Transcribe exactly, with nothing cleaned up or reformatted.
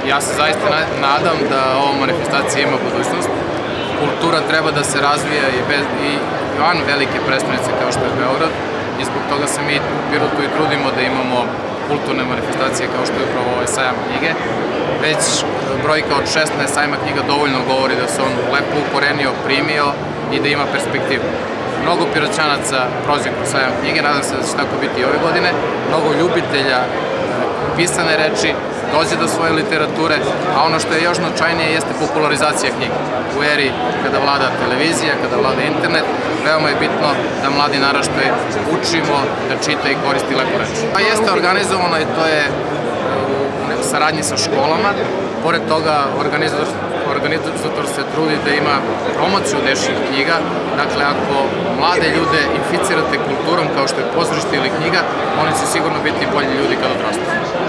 Ja se zaista nadam da ova manifestacija ima budućnost. Kultura treba da se razvija i van velike prestonice kao što je Beograd i zbog toga se mi u Pirotu i trudimo da imamo kulturne manifestacije kao što je upravo ovaj sajam knjige. Već brojka od šesnaest sajma knjiga dovoljno govori da se on lepo ukorenio, primio i da ima perspektivu. Mnogo Piroćanaca prođe kroz sajam knjige, nadam se da će tako biti i ove godine. Mnogo ljubitelja pisane reči dođe do svoje literature, a ono što je još značajnije jeste popularizacija knjiga. U eri kada vlada televizija, kada vlada internet, veoma je bitno da mladi naraštaj učimo da čita i koristi lepo reči. Pa jeste organizovano i to je u saradnji sa školama. Pored toga, organizator se trudi da ima promociju dečijih knjiga. Dakle, ako mlade ljude inficirate kulturom kao što je pozorište ili knjiga, oni će sigurno biti bolji ljudi kad odrastu.